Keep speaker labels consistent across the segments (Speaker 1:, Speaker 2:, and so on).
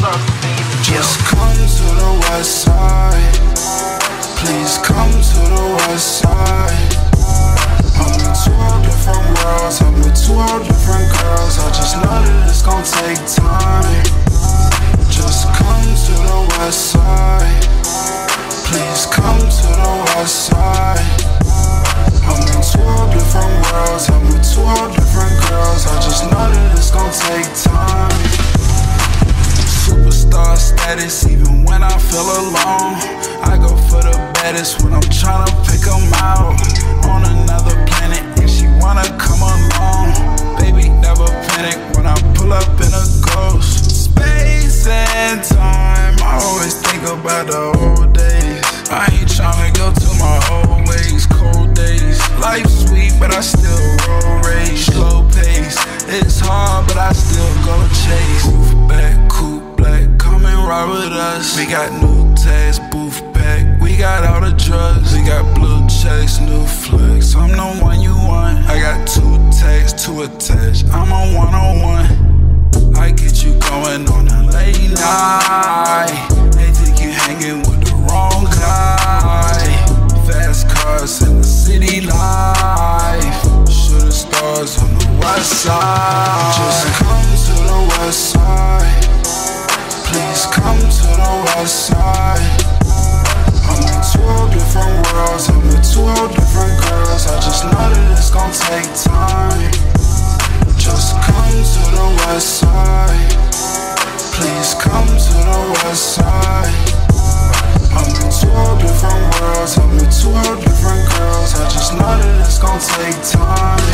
Speaker 1: Just come to the west side. Please come to the west side. I'm in 12 different worlds, I'm with 12 different girls. I just know that it's gon' take time. Just come to the west side. Please come to the west side. I'm in 12 different worlds, I'm with 12 different girls. I just know that it's gon' take time. Superstar status, even when I feel alone. I go for the baddest when I'm tryna pick 'em out. On another planet, and she wanna come along. Baby, never panic when I pull up in a ghost. Space and time, I always think about the old days. I ain't tryna go to my old ways, cold days. Life's sweet, but I still roll rage, slow pace. It's hard, but I still go chase. Roof back, coupe black, come and ride with us. We got new tags, booth back. We got all the drugs. We got blue checks, new flex. I'm the one you want. I got 2 tags to attach. I'm a one-on-one. I get you going on a late night. They think you hanging with the wrong guy. Fast cars in the city life. Shooting stars on the west side. Just come to the west side. Please come to the west side. I'm in 12 different worlds, I'm with 12 different girls. I just know that it's gon' take time. Just come to the west side. Please come to the west side. I'm in 12 different worlds, I'm with 12 different girls. I just know that it's gon' take time.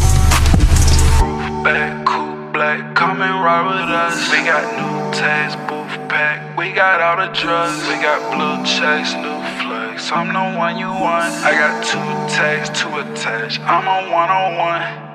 Speaker 1: Back, coupe black, come and ride with us. We got new tags, booth pack. We got all the drugs. We got blue checks, new flex. I'm the one you want. I got 2 tags to attach. I'm a one-on-one.